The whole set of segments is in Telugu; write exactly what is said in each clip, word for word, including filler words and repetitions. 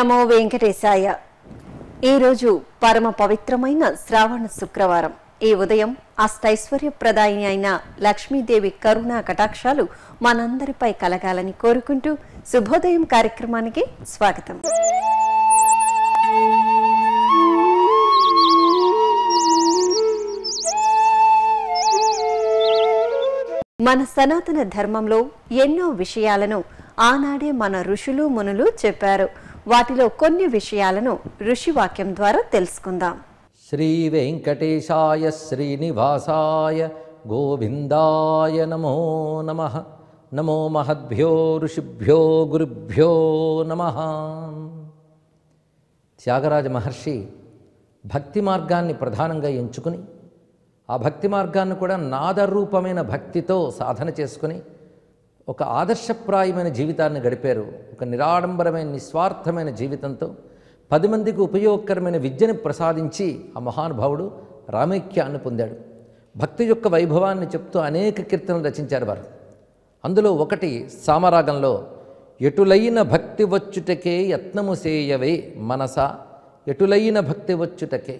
నమో వెంకటేశాయ. ఈరోజు పరమ పవిత్రమైన శ్రావణ శుక్రవారం. ఈ ఉదయం అష్టైశ్వర్యప్రదాయిని అయిన లక్ష్మీదేవి కరుణా కటాక్షాలు మనందరిపై కలగాలని కోరుకుంటూ శుభోదయం కార్యక్రమానికి స్వాగతం. మన సనాతన ధర్మంలో ఎన్నో విషయాలను ఆనాడే మన ఋషులు మునులు చెప్పారు. వాటిలో కొన్ని విషయాలను ఋషివాక్యం ద్వారా తెలుసుకుందాం. శ్రీ వెంకటేశాయ శ్రీనివాసాయ గోవిందాయ నమో నమః. నమో మహద్భ్యో ఋషిభ్యో గురుభ్యో నమః. త్యాగరాజ మహర్షి భక్తి మార్గాన్ని ప్రధానంగా ఎంచుకుని ఆ భక్తి మార్గాన్ని కూడా నాదరూపమైన భక్తితో సాధన చేసుకుని ఒక ఆదర్శప్రాయమైన జీవితాన్ని గడిపారు. ఒక నిరాడంబరమైన నిస్వార్థమైన జీవితంతో పది మందికి ఉపయోగకరమైన విద్యను ప్రసాదించి ఆ మహానుభావుడు రామైక్యాన్ని పొందాడు. భక్తి యొక్క వైభవాన్ని చెప్తూ అనేక కీర్తనలు రచించారు వారు. అందులో ఒకటి సామరాగంలో ఎటులైన భక్తి వచ్చుటకే యత్నము సేయవే మనస, ఎటులైన భక్తి వచ్చుటకే.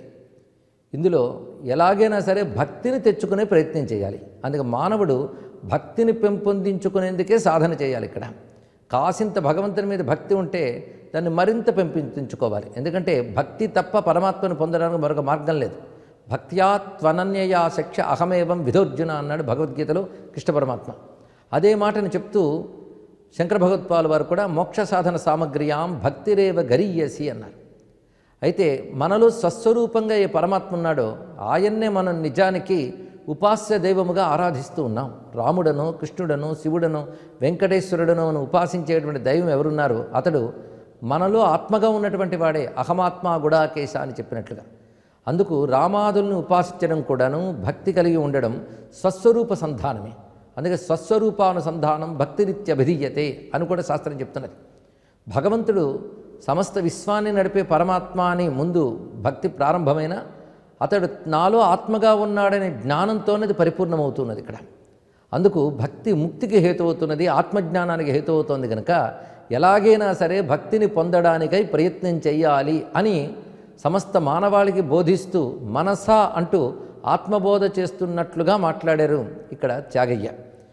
ఇందులో ఎలాగైనా సరే భక్తిని తెచ్చుకునే ప్రయత్నం చేయాలి. అందుకే మానవుడు భక్తిని పెంపొందించుకునేందుకే సాధన చేయాలి. ఇక్కడ కాసింత భగవంతుని మీద భక్తి ఉంటే దాన్ని మరింత పెంపొందించుకోవాలి. ఎందుకంటే భక్తి తప్ప పరమాత్మను పొందడానికి మరొక మార్గం లేదు. భక్త్యా త్వనన్యయా శక్ష్య అహమేవం విధోర్జున అన్నాడు భగవద్గీతలో కృష్ణ పరమాత్మ. అదే మాటను చెప్తూ శంకర భగవత్పాల్ వారు కూడా మోక్ష సాధన సామగ్ర్యాం భక్తిరేవ గరీయసి అన్నారు. అయితే మనలో స్వస్వరూపంగా ఏ పరమాత్మ ఉన్నాడో ఆయన్నే మనం నిజానికి ఉపాస్య దైవముగా ఆరాధిస్తూ ఉన్నాం. రాముడనో కృష్ణుడనో శివుడనో వెంకటేశ్వరుడనో మనం ఉపాసించేటువంటి దైవం ఎవరున్నారో అతడు మనలో ఆత్మగా ఉన్నటువంటి వాడే. అహమాత్మ గుడాకేశ అని చెప్పినట్లుగా. అందుకు రామాదుల్ని ఉపాసించడం కూడాను భక్తి కలిగి ఉండడం స్వస్వరూప సంధానమే. అందుకే స్వస్వరూపానుసంధానం భక్తిరిత్యభిధీయతే అని కూడా శాస్త్రం చెప్తున్నది. భగవంతుడు సమస్త విశ్వాన్ని నడిపే పరమాత్మ అని ముందు భక్తి ప్రారంభమైన అతడు నాలో ఆత్మగా ఉన్నాడనే జ్ఞానంతోనే అది పరిపూర్ణమవుతున్నది ఇక్కడ. అందుకు భక్తి ముక్తికి హేతు అవుతున్నది, ఆత్మజ్ఞానానికి హేతు అవుతుంది. కనుక ఎలాగైనా సరే భక్తిని పొందడానికై ప్రయత్నం చెయ్యాలి అని సమస్త మానవాళికి బోధిస్తూ మనసా అంటూ ఆత్మబోధ చేస్తున్నట్లుగా మాట్లాడారు ఇక్కడ త్యాగయ్య.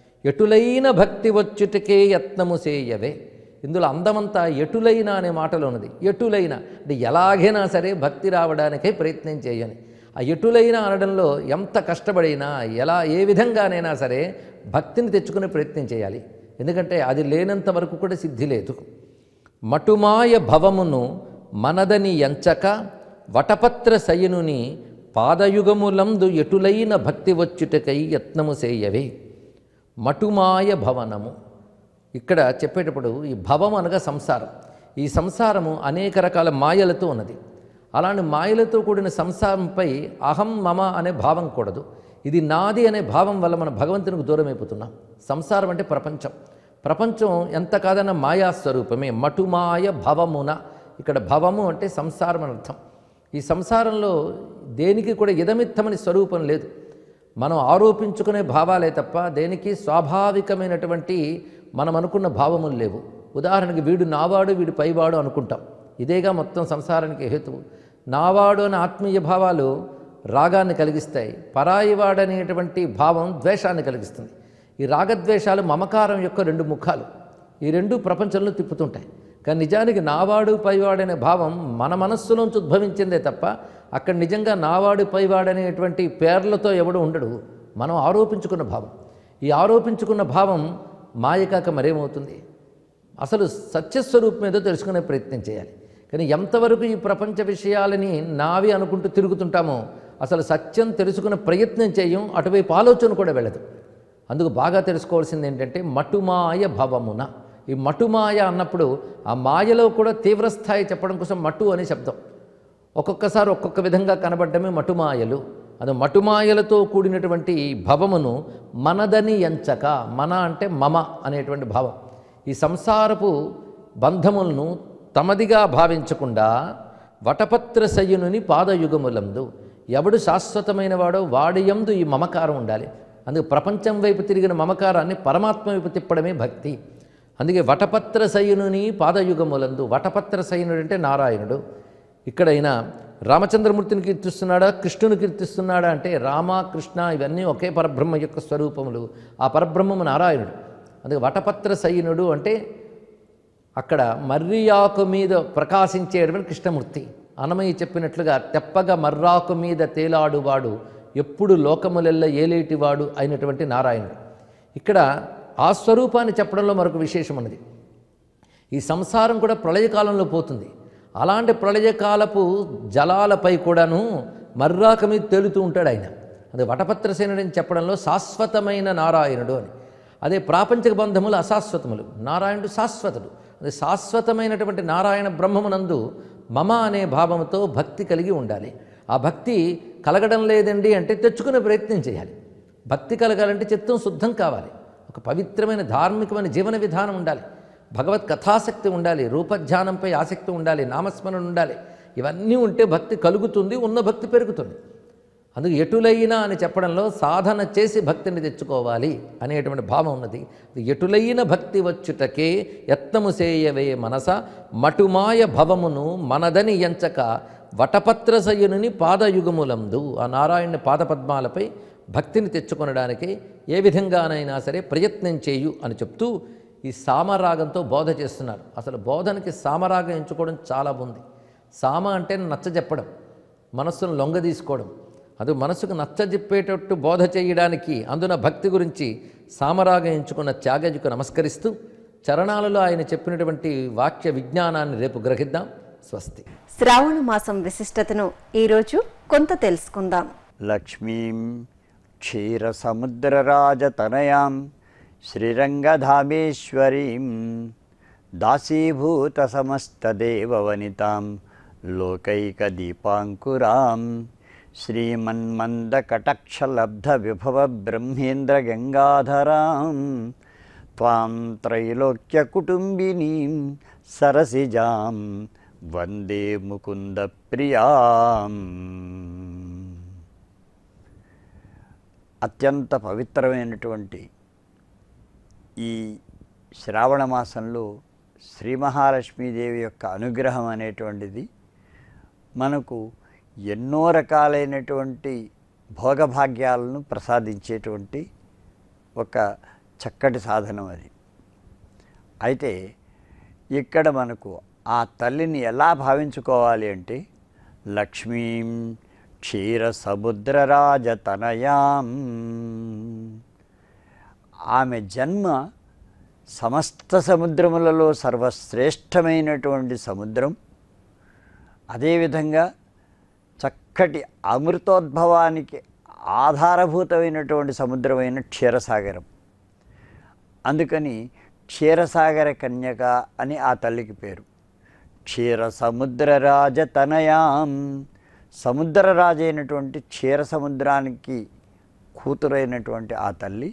ఎటులైన భక్తి వచ్చుటకే యత్నము సేయవే. ఇందులో అందమంతా ఎటులైన అనే మాటలో ఉన్నది. ఎటులైన అంటే ఎలాగైనా సరే భక్తి రావడానికై ప్రయత్నం చేయని. ఆ ఎటులైన అనడంలో ఎంత కష్టపడినా ఎలా ఏ విధంగానైనా సరే భక్తిని తెచ్చుకునే ప్రయత్నం చేయాలి. ఎందుకంటే అది లేనంత వరకు కూడా సిద్ధి లేదు. మటుమాయ భవమును మనదని ఎంచక వటపత్ర శయనుని పాదయుగములందు ఎటులైన భక్తి వచ్చుటకై యత్నము సేయవే. మటుమాయ భవనము ఇక్కడ చెప్పేటప్పుడు ఈ భవం అనగా సంసారం. ఈ సంసారము అనేక రకాల మాయలతో ఉన్నది. అలాంటి మాయలతో కూడిన సంసారంపై అహం మమ అనే భావం కూడదు. ఇది నాది అనే భావం వల్ల మనం భగవంతునికి దూరం అయిపోతున్నాం. సంసారం అంటే ప్రపంచం. ప్రపంచం ఎంత కాదన్న మాయాస్వరూపమే. మటుమాయ భవమున, ఇక్కడ భవము అంటే సంసారం అని అర్థం. ఈ సంసారంలో దేనికి కూడా ఇదమిత్తమని స్వరూపం లేదు. మనం ఆరోపించుకునే భావాలే తప్ప దేనికి స్వాభావికమైనటువంటి మనం అనుకున్న భావములు లేవు. ఉదాహరణకి వీడు నావాడు వీడు పైవాడు అనుకుంటాం. ఇదేగా మొత్తం సంసారానికి హేతువు. నావాడు అనే ఆత్మీయ భావాలు రాగాన్ని కలిగిస్తాయి. పరాయివాడు అనేటువంటి భావం ద్వేషాన్ని కలిగిస్తుంది. ఈ రాగద్వేషాలు మమకారం యొక్క రెండు ముఖాలు. ఈ రెండు ప్రపంచంలో తిప్పుతుంటాయి. కానీ నిజానికి నావాడు పైవాడు అనే భావం మన మనస్సులోంచి ఉద్భవించిందే తప్ప అక్కడ నిజంగా నావాడు పైవాడు అనేటువంటి పేర్లతో ఎవడు ఉండడు. మనం ఆరోపించుకున్న భావం. ఈ ఆరోపించుకున్న భావం మాయకాక మరేమవుతుంది? అసలు సత్యస్వరూపం ఏదో తెలుసుకునే ప్రయత్నం చేయాలి. కానీ ఎంతవరకు ఈ ప్రపంచ విషయాలని నావి అనుకుంటూ తిరుగుతుంటామో అసలు సత్యం తెలుసుకునే ప్రయత్నం చేయం. అటువైపు ఆలోచన కూడా వెళ్ళదు. అందుకు బాగా తెలుసుకోవాల్సింది ఏంటంటే మటుమాయ భవమున. ఈ మటుమాయ అన్నప్పుడు ఆ మాయలో కూడా తీవ్రస్థాయి చెప్పడం కోసం మటు అనే శబ్దం. ఒక్కొక్కసారి ఒక్కొక్క విధంగా కనబడ్డమే మటుమాయలు. అది మటుమాయలతో కూడినటువంటి భవమును మనదని ఎంచక, మన అంటే మమ అనేటువంటి భావం. ఈ సంసారపు బంధములను తమదిగా భావించకుండా వటపత్ర శయనుని పాదయుగములందు, ఎవడు శాశ్వతమైన వాడో వాడి యందు ఈ మమకారం ఉండాలి. అందుకు ప్రపంచం వైపు తిరిగిన మమకారాన్ని పరమాత్మ వైపు తిప్పడమే భక్తి. అందుకే వటపత్ర శయనుని పాదయుగములందు, వటపత్ర శయనుడు అంటే నారాయణుడు. ఇక్కడైనా రామచంద్రమూర్తిని కీర్తిస్తున్నాడా, కృష్ణుని కీర్తిస్తున్నాడా అంటే రామ కృష్ణ ఇవన్నీ ఒకే పరబ్రహ్మ యొక్క స్వరూపములు. ఆ పరబ్రహ్మము నారాయణుడు. అందుకే వటపత్ర శయనుడు అంటే అక్కడ మర్రియాకు మీద ప్రకాశించేటువంటి కృష్ణమూర్తి. అన్నమయ్య చెప్పినట్లుగా తెప్పగా మర్రాకు మీద తేలాడువాడు, ఎప్పుడు లోకములెల్ల ఏలేటివాడు అయినటువంటి నారాయణుడు. ఇక్కడ ఆ స్వరూపాన్ని చెప్పడంలో మరొక విశేషం ఉన్నది. ఈ సంసారం కూడా ప్రళయకాలంలో పోతుంది. అలాంటి ప్రళయకాలపు జలాలపై కూడాను మర్రాక మీద తేలుతూ ఉంటాడు ఆయన. అదే వటపత్రసేనుడు అని చెప్పడంలో శాశ్వతమైన నారాయణుడు అని. అదే ప్రాపంచిక బంధములు అశాశ్వతములు, నారాయణుడు శాశ్వతుడు. అదే శాశ్వతమైనటువంటి నారాయణ బ్రహ్మమునందు మమ అనే భావంతో భక్తి కలిగి ఉండాలి. ఆ భక్తి కలగడం లేదండి అంటే తెచ్చుకునే ప్రయత్నం చేయాలి. భక్తి కలగాలంటే చిత్తం శుద్ధం కావాలి. ఒక పవిత్రమైన ధార్మికమైన జీవన విధానం ఉండాలి. భగవత్ కథాసక్తి ఉండాలి. రూపధ్యానంపై ఆసక్తి ఉండాలి. నామస్మరణ ఉండాలి. ఇవన్నీ ఉంటే భక్తి కలుగుతుంది, ఉన్న భక్తి పెరుగుతుంది. అందుకు ఎటులైనా అని చెప్పడంలో సాధన చేసి భక్తిని తెచ్చుకోవాలి అనేటువంటి భావం ఉన్నది. ఎటులైన భక్తి వచ్చుటకే యత్నము సేయవే మనస మటుమాయ భవమును మనదని ఎంచక వటపత్రశయనుని పాదయుగములందు. ఆ నారాయణ పాదపద్మాలపై భక్తిని తెచ్చుకొనడానికి ఏ విధంగానైనా సరే ప్రయత్నం చేయు అని చెప్తూ ఈ సామరాగంతో బోధ చేస్తున్నారు. అసలు బోధనకి సామరాగం ఎంచుకోవడం చాలా ఉంది. సామ అంటే నచ్చజెప్పడం, మనస్సును లొంగ తీసుకోవడం. అది మనసుకు నచ్చజెప్పేటట్టు బోధ చేయడానికి అందున భక్తి గురించి సామరాగం ఎంచుకున్న త్యాగజుకు నమస్కరిస్తూ చరణాలలో ఆయన చెప్పినటువంటి వాక్య విజ్ఞానాన్ని రేపు గ్రహిద్దాం. స్వస్తి. శ్రావణ మాసం విశిష్టతను ఈరోజు కొంత తెలుసుకుందాం. లక్ష్మీం క్షీరసముద్రరాజతనయాం శ్రీరంగధామేశ్వరీం దాసీభూత సమస్తదేవవనితాం లోకైకదీపాంకురాం శ్రీమన్మందకటక్షలబ్ధవిభవబ్రహ్మేంద్రగంగాధరాం త్వాం త్రైలోక్యకుటుంబినీం సరసిజాం వందే ముకుందప్రియాం. అత్యంత పవిత్రమైనటువంటి ఈ శ్రావణ మాసంలో శ్రీ మహాలక్ష్మీదేవి యొక్క అనుగ్రహం అనేటువంటిది మనకు ఎన్నో రకాలైనటువంటి భోగభాగ్యాలను ప్రసాదించేటువంటి ఒక చక్కటి సాధనం అది. అయితే ఇక్కడ మనకు ఆ తల్లిని ఎలా భావించుకోవాలి అంటే లక్ష్మీం క్షీరసముద్రరాజతనయాం. ఆమె జన్మ సమస్త సముద్రములలో సర్వశ్రేష్టమైనటువంటి సముద్రం. అదేవిధంగా చక్కటి అమృతోద్భవానికి ఆధారభూతమైనటువంటి సముద్రమైన క్షీరసాగరం. అందుకని క్షీరసాగర కన్యక అని ఆ తల్లికి పేరు. క్షీర సముద్రరాజతనయాం. సముద్రరాజు అయినటువంటి క్షీర సముద్రానికి కూతురైనటువంటి ఆ తల్లి,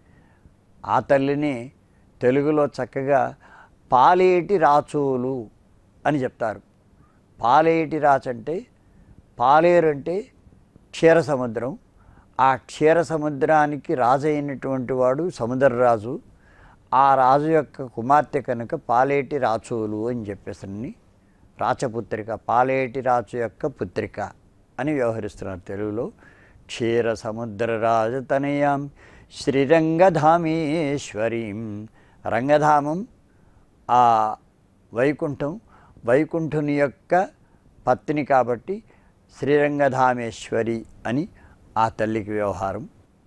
ఆ తల్లిని తెలుగులో చక్కగా పాలేటి రాచోలు అని చెప్తారు. పాలేటి రాచు అంటే పాలేరు అంటే క్షీర సముద్రం. ఆ క్షీర సముద్రానికి రాజు అయినటువంటి వాడు సముద్రరాజు. ఆ రాజు యొక్క కుమార్తె కనుక పాలేటి రాచోలు అని చెప్పేసని రాచపుత్రిక, పాలేటి రాచు యొక్క పుత్రిక అని వ్యవహరిస్తున్నారు తెలుగులో. క్షీర సముద్రరాజతనయాం శ్రీరంగధామేశ్వరీం. రంగధామం ఆ వైకుంఠం, వైకుంఠుని యొక్క పత్ని కాబట్టి శ్రీరంగధామేశ్వరి అని ఆ తల్లికి వ్యవహారం.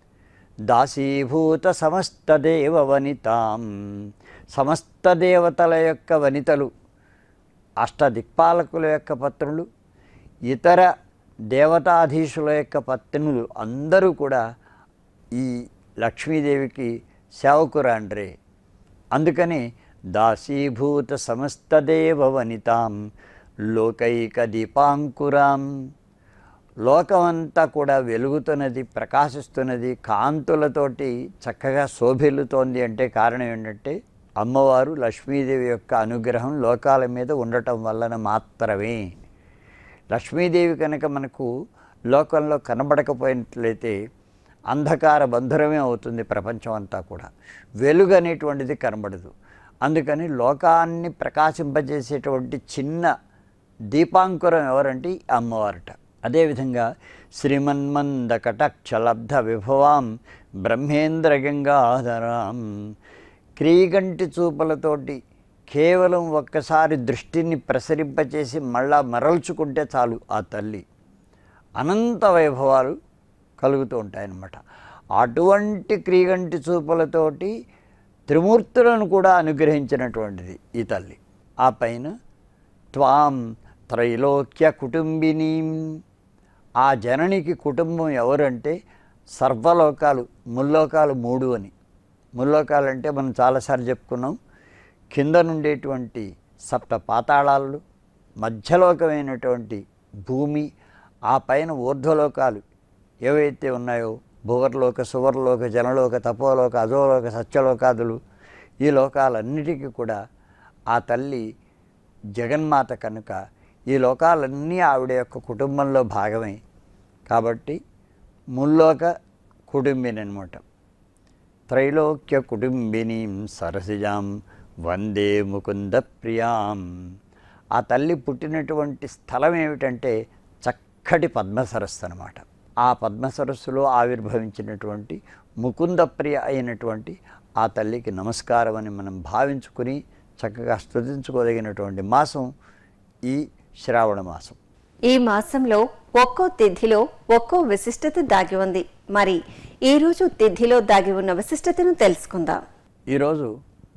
దాసీభూత సమస్త దేవ వనితాం. సమస్త దేవతల యొక్క వనితలు, అష్టదిక్పాలకుల యొక్క పత్నులు, ఇతర దేవతాధీశుల యొక్క పత్నులు అందరూ కూడా ఈ లక్ష్మీదేవికి సేవకురాండ్రే. అందుకని దాసీభూత సమస్త దేవ వనితాం లోకైక దీపాంకురాం. లోకమంతా కూడా వెలుగుతున్నది, ప్రకాశిస్తున్నది, కాంతులతోటి చక్కగా శోభిల్లుతోంది అంటే కారణం ఏంటంటే అమ్మవారు లక్ష్మీదేవి యొక్క అనుగ్రహం లోకాల మీద ఉండటం వలన మాత్రమే. లక్ష్మీదేవి కనుక మనకు లోకంలో కనబడకపోయినట్లయితే అంధకార బంధురమే అవుతుంది ప్రపంచం అంతా కూడా. వెలుగు అనేటువంటిది కనబడదు. అందుకని లోకాన్ని ప్రకాశింపజేసేటువంటి చిన్న దీపాంకురం ఎవరంటే అమ్మవారట. అదేవిధంగా శ్రీమన్మంద కటక్షలబ్ధ విభవాం బ్రహ్మేంద్ర గంగాధరాం, క్రీగంటి చూపులతోటి కేవలం ఒక్కసారి దృష్టిని ప్రసరింపచేసి మళ్ళా మరల్చుకుంటే చాలు ఆ తల్లి అనంత వైభవాలు కలుగుతూ ఉంటాయన్నమాట. అటువంటి క్రీగంటి చూపులతోటి త్రిమూర్తులను కూడా అనుగ్రహించినటువంటిది ఈ తల్లి. ఆ పైన త్వాం త్రైలోక్య కుటుంబినీ, ఆ జననికి కుటుంబం ఎవరంటే సర్వలోకాలు, ముల్లోకాలు మూడు అని. ముల్లోకాలు అంటే మనం చాలాసార్లు చెప్పుకున్నాం, కింద నుండేటువంటి సప్త పాతాళాలు, మధ్యలోకమైనటువంటి భూమి, ఆ పైన ఊర్ధ్వలోకాలు ఏవైతే ఉన్నాయో భువర్లోక, సువర్లోక, జనలోక, తపోలోక, అజోలోక, సత్యలోకాదులు, ఈ లోకాలన్నిటికీ కూడా ఆ తల్లి జగన్మాత కనుక ఈ లోకాలన్నీ ఆవిడ యొక్క కుటుంబంలో భాగమే. కాబట్టి ముల్లోక కుటుంబిని అనమాట. త్రైలోక్య కుటుంబినీం సరసిజాం వందే ముకుంద ప్రియాం. ఆ తల్లి పుట్టినటువంటి స్థలం ఏమిటంటే చక్కటి పద్మసరస్సు అనమాట. ఆ పద్మసరస్సులో ఆవిర్భవించినటువంటి ముకుందప్రియ అయినటువంటి ఆ తల్లికి నమస్కారం అని మనం భావించుకుని చక్కగా స్తుతించుకోదగినటువంటి మాసం ఈ శ్రావణ మాసం. ఈ మాసంలో ఒక్కో తిథిలో ఒక్కో విశిష్టత దాగి ఉంది. మరి ఈరోజు తిథిలో దాగి ఉన్న విశిష్టతను తెలుసుకుందాం. ఈరోజు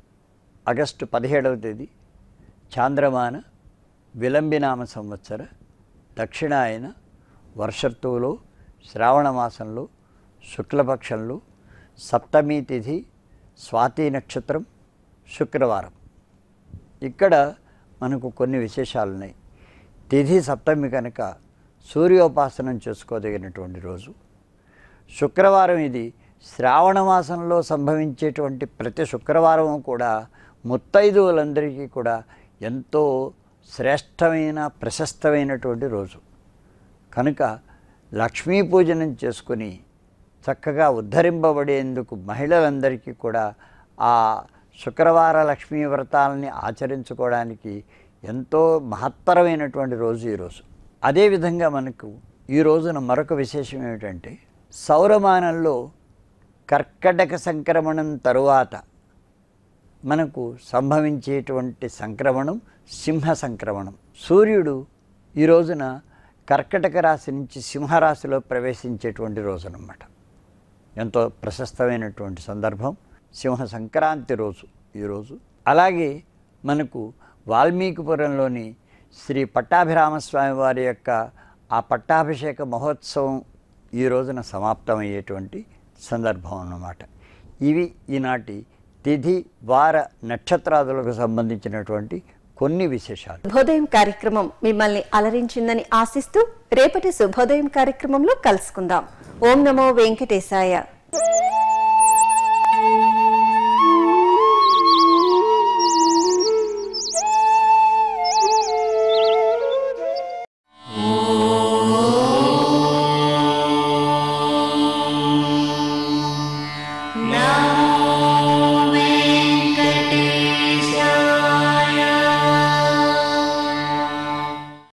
ఆగస్టు పదిహేడవ తేదీ చాంద్రమాన విలంబినామ సంవత్సర దక్షిణాయన వర్షర్తువులో శ్రావణ మాసంలో శుక్లపక్షంలో సప్తమి తిథి, స్వాతి నక్షత్రం, శుక్రవారం. ఇక్కడ మనకు కొన్ని విశేషాలు ఉన్నాయి. తిథి సప్తమి కనుక సూర్యోపాసనం చేసుకోదగినటువంటి రోజు. శుక్రవారం ఇది శ్రావణ మాసంలో సంభవించేటువంటి ప్రతి శుక్రవారం కూడా ముత్తైదువులందరికీ కూడా ఎంతో శ్రేష్టమైన ప్రశస్తమైనటువంటి రోజు కనుక లక్ష్మీ పూజనం చేసుకుని చక్కగా ఉద్ధరింపబడేందుకు మహిళలందరికీ కూడా ఆ శుక్రవార లక్ష్మీ వ్రతాలని ఆచరించుకోవడానికి ఎంతో మహత్తరమైనటువంటి రోజు ఈరోజు. అదేవిధంగా మనకు ఈ రోజున మరొక విశేషం ఏమిటంటే సౌరమానంలో కర్కటక సంక్రమణం తరువాత మనకు సంభవించేటువంటి సంక్రమణం సింహ సంక్రమణం. సూర్యుడు ఈ రోజున కర్కటక రాశి నుంచి సింహరాశిలో ప్రవేశించేటువంటి రోజు అన్నమాట. ఎంతో ప్రశస్తమైనటువంటి సందర్భం సింహ సంక్రాంతి రోజు ఈరోజు. అలాగే మనకు వాల్మీకిపురంలోని శ్రీ పట్టాభిరామస్వామి వారి యొక్క ఆ పట్టాభిషేక మహోత్సవం ఈ రోజున సమాప్తమయ్యేటువంటి సందర్భం అన్నమాట. ఇవి ఈనాటి తిథి వార నక్షత్రాదులకు సంబంధించినటువంటి కొన్ని విశేషాలు. శుభోదయం కార్యక్రమం మిమ్మల్ని అలరించిందని ఆశిస్తూ రేపటి శుభోదయం కార్యక్రమంలో కలుసుకుందాం. ఓం నమో వెంకటేశాయ.